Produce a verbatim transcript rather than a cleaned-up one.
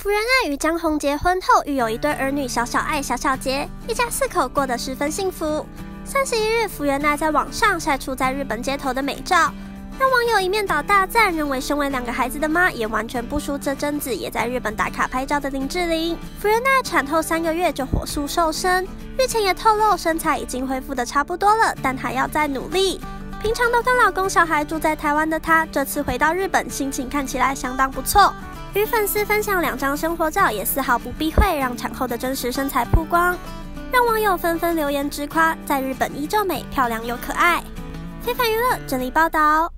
福原爱与江宏结婚后，育有一对儿女小小爱、小小杰，一家四口过得十分幸福。三十一日，福原爱在网上晒出在日本街头的美照，让网友一面倒大赞，认为身为两个孩子的妈，也完全不输这阵子也在日本打卡拍照的林志玲。福原爱产后三个月就火速瘦身，日前也透露身材已经恢复的差不多了，但还要再努力。平常都跟老公小孩住在台湾的她，这次回到日本，心情看起来相当不错。与粉丝分享两张生活照，也丝毫不避讳让产后的真实身材曝光，让网友纷纷留言直夸，在日本依旧美、漂亮又可爱。非凡娱乐整理报道。